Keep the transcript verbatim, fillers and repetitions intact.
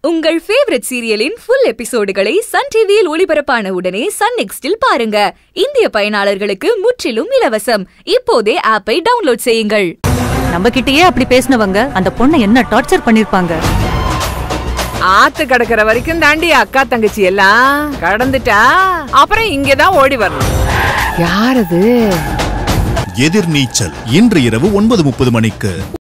உங்கள் ஃபேவரட் சீரியலின் ஃபுல் எபிசோடுகளை சன் டிவியில் ஒளிபரப்பான உடனே சன் நெக்ஸ்டில் பாருங்க. இந்திய பயனாளர்களுக்கு முற்றிலும் இலவசம். இப்போதே ஆப்பை டவுன்லோட் செய்யுங்கள். நம்ம கிட்டயே அப்படி பேசினவங்க அந்த பொண்ணை என்ன டார்ச்சர் பண்ணிருப்பாங்க? ஆத்து கடக்கிற வரைக்கும் தாண்டி அக்கா தங்கச்சி எல்லாம் கடந்துட்டா அப்புறம் இங்கதான் ஓடி வரணும். யாரது? எதிர்நீச்சல் இன்று இரவு ஒன்பது முப்பது மணிக்கு.